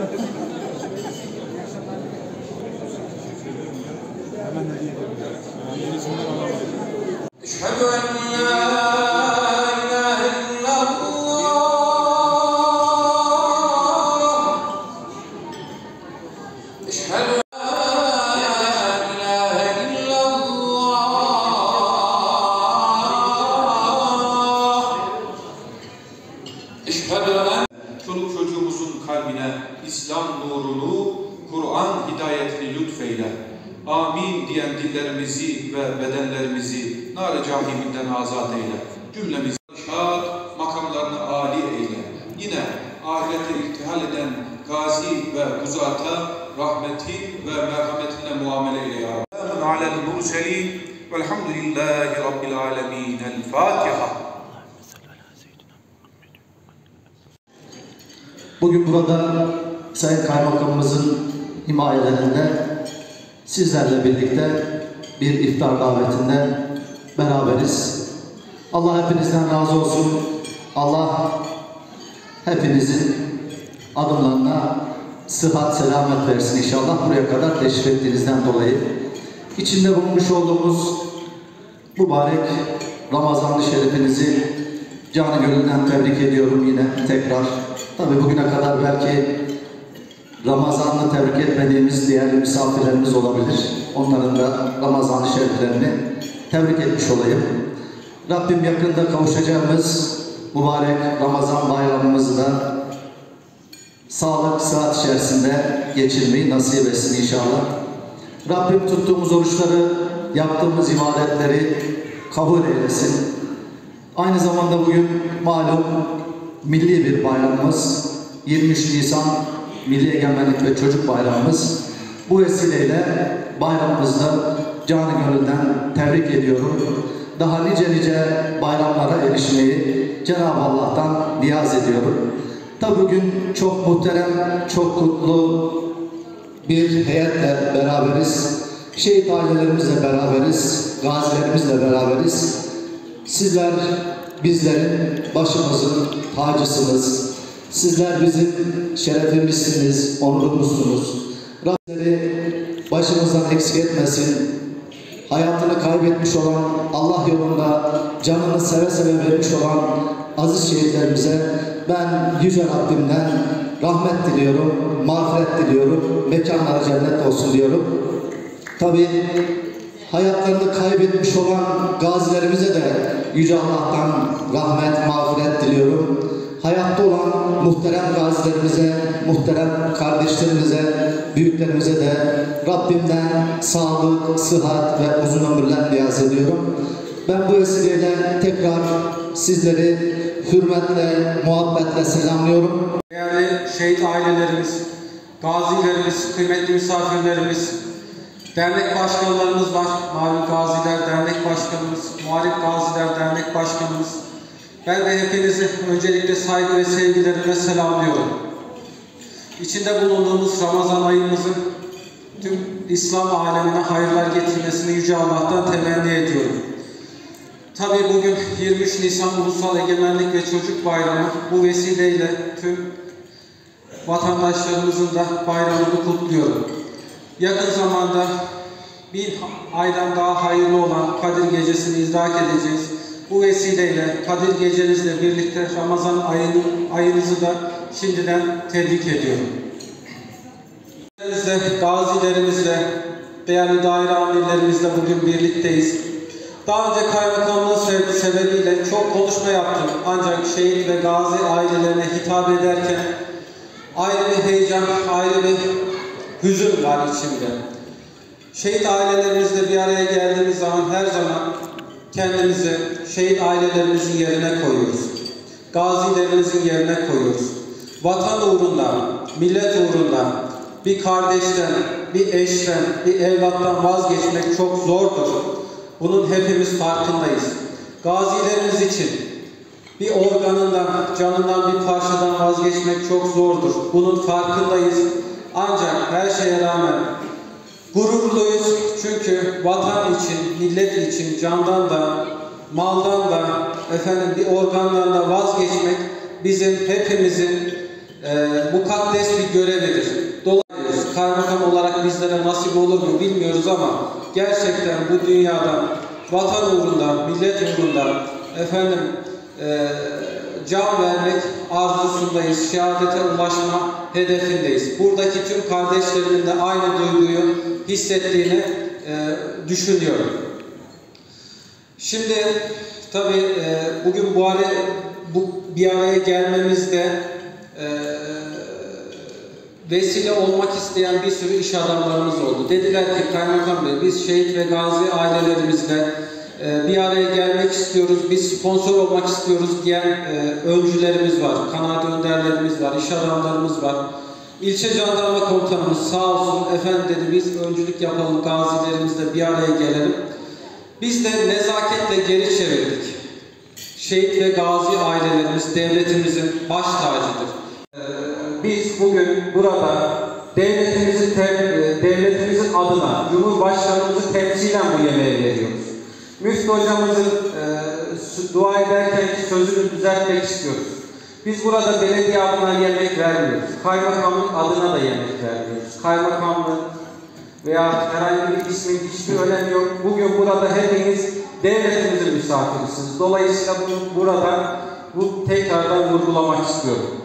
Eşhedü en la ilahe illallah. Eşhedü en la ilahe illallah. Eşhedü en çoluk çocuğumuzun kalbine İslam nurunu, Kur'an hidayetini lütfeyle. Amin diyen dillerimizi ve bedenlerimizi nar-ı cahiminden azat eyle. Cümlemizi şad makamlarını âli eyle. Yine ahirete irtihal eden gazi ve uzata rahmeti ve merhametinle muamele eyle ya Rabbi. Selamun alel murselin velhamdülillahi rabbil alemin. El Fatiha. Bugün burada Sayın Kaymakamımızın himayelerinde sizlerle birlikte bir iftar davetinde beraberiz. Allah hepinizden razı olsun. Allah hepinizin adımlarına sıhhat, selamet versin inşallah. Buraya kadar teşrif ettiğinizden dolayı. İçinde bulunmuş olduğumuz mübarek Ramazan-ı Şerifinizi canı gönülden tebrik ediyorum yine tekrar. Tabii bugüne kadar belki Ramazan'ı tebrik etmediğimiz değerli misafirlerimiz olabilir. Onların da Ramazan-ı Şeriflerini tebrik etmiş olayım. Rabbim yakında kavuşacağımız mübarek Ramazan bayramımızı da sağlık, sıhhat içerisinde geçirmeyi nasip etsin inşallah. Rabbim tuttuğumuz oruçları, yaptığımız ibadetleri kabul eylesin. Aynı zamanda bugün malum milli bir bayramımız, 23 Nisan Milli Egemenlik ve Çocuk Bayramımız. Bu vesileyle bayramımızda canı gönülden tebrik ediyorum. Daha nice bayramlara erişmeyi Cenab-ı Allah'tan niyaz ediyorum. Tabi bugün çok muhterem, çok kutlu bir heyetle beraberiz. Şehit ailelerimizle beraberiz, gazilerimizle beraberiz. Sizler bizlerin başımızın tacısınız. Sizler bizim şerefimizsiniz, onurumuzsunuz. Rableri başımızdan eksik etmesin. Hayatını kaybetmiş olan, Allah yolunda canını seve seve vermiş olan aziz şehitlerimize ben Yüce Rabbimden rahmet diliyorum, mağfiret diliyorum, mekanları cennet olsun diyorum. Tabii hayatlarını kaybetmiş olan gazilerimize de Yüce Allah'tan rahmet, mağfiret diliyorum. Hayatta olan muhterem gazilerimize, muhterem kardeşlerimize, büyüklerimize de Rabbimden sağlık, sıhhat ve uzun ömürler niyaz ediyorum. Ben bu vesileyle tekrar sizleri hürmetle, muhabbetle selamlıyorum. Değerli şehit ailelerimiz, gazilerimiz, kıymetli misafirlerimiz, dernek başkanlarımız var. Malum Gaziler Dernek Başkanımız, Muharip Gaziler Dernek Başkanımız. Ben de hepinizi öncelikle saygı ve sevgilerimle selamlıyorum. İçinde bulunduğumuz Ramazan ayımızın tüm İslam alemine hayırlar getirmesini Yüce Allah'tan temenni ediyorum. Tabii bugün 23 Nisan Ulusal Egemenlik ve Çocuk Bayramı. Bu vesileyle tüm vatandaşlarımızın da bayramını kutluyorum. Yakın zamanda bir aydan daha hayırlı olan Kadir Gecesi'ni idrak edeceğiz. Bu vesileyle Kadir Gecenizle birlikte Ramazan ayınızı da şimdiden tebrik ediyorum. Gazilerimizle, değerli daire amirlerimizle bugün birlikteyiz. Daha önce kaymakamlığı sebebiyle çok konuşma yaptım. Ancak şehit ve gazi ailelerine hitap ederken ayrı bir heyecan, ayrı bir hüzün var içimde. Şehit ailelerimizle bir araya geldiğimiz zaman her zaman kendimizi şehit ailelerimizin yerine koyuyoruz. Gazilerimizin yerine koyuyoruz. Vatan uğrunda, millet uğrunda bir kardeşten, bir eşten, bir evlattan vazgeçmek çok zordur. Bunun hepimiz farkındayız. Gazilerimiz için bir organından, canından bir parçadan vazgeçmek çok zordur. Bunun farkındayız. Ancak her şeye rağmen gururluyuz. Çünkü vatan için, millet için candan da, maldan da, bir organdan da vazgeçmek bizim hepimizin mukaddes bir görevidir. Dolayısıyla kaymakam olarak bizlere nasip olur mu bilmiyoruz ama gerçekten bu dünyada vatan uğrunda, millet uğrunda can vermek arzusundayız, şehadete ulaşma hedefindeyiz. Buradaki tüm kardeşlerimin de aynı duyguyu hissettiğini düşünüyorum. Şimdi tabii bugün bu bir araya gelmemizde vesile olmak isteyen bir sürü iş adamlarımız oldu. Dediler ki Kaymakam Bey, biz şehit ve gazi ailelerimizle bir araya gelmek istiyoruz, biz sponsor olmak istiyoruz diyen öncülerimiz var, kanaat önderlerimiz var, iş adamlarımız var. İlçe Jandarma Komutanımız sağ olsun, efendim dedi, biz öncülük yapalım, gazilerimizle bir araya gelelim. Biz de nezaketle geri çevirdik. Şehit ve gazi ailelerimiz devletimizin baş tacıdır. Biz bugün burada devletimizin adına Cumhurbaşkanımızı temsilen bu yemeği veriyoruz. Müftü hocamızın dua ederken sözünü düzeltmek istiyoruz. Biz burada belediye adına yemek vermiyoruz. Kaymakamlık adına da yemek vermiyoruz. Kaymakamlık veya herhangi bir ismin hiçbir önemi yok. Bugün burada hepiniz devletimizin misafirisiniz. Dolayısıyla burada tekrardan vurgulamak istiyorum.